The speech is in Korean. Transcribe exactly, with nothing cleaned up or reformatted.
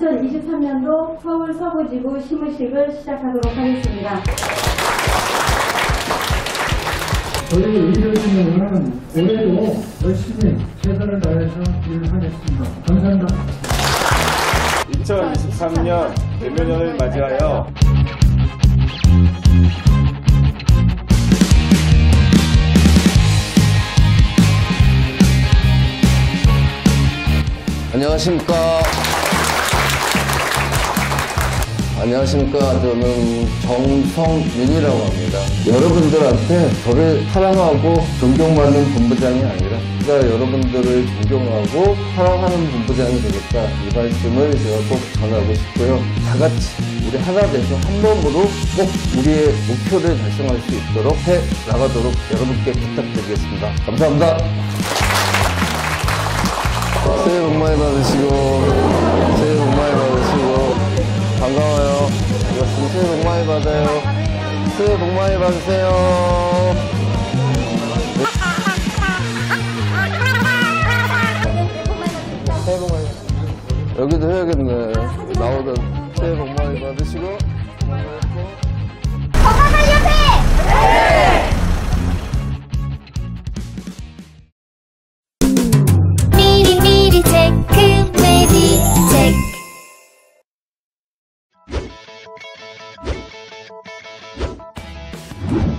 이천이십삼 년도 서울 서부지구 시무식을 시작하도록 하겠습니다. 저희 의료진은 올해도 열심히 최선을 다해서 일하겠습니다. 감사합니다. 이천이십삼 년 대면연을 맞이하여 안녕하십니까. 안녕하십니까. 저는 정성윤이라고 합니다. 여러분들한테 저를 사랑하고 존경받는 본부장이 아니라 제가 여러분들을 존경하고 사랑하는 본부장이 되겠다. 이 말씀을 제가 꼭 전하고 싶고요. 다 같이 우리 하나 돼서 한 몸으로 꼭 우리의 목표를 달성할 수 있도록 해 나가도록 여러분께 부탁드리겠습니다. 감사합니다. 새해 복 많이 받으시고 새해 복 많이 받으시고 반가워요. 반갑습니다. 새해 복 많이 받아요. 새해 복 많이 받으세요. 네. 새해 복 많이 받으세요. 여기도 해야겠네. 나오던 새해 복 많이 받으시고 건강한 옆에! 네! 미리 미리 체크 메디 체크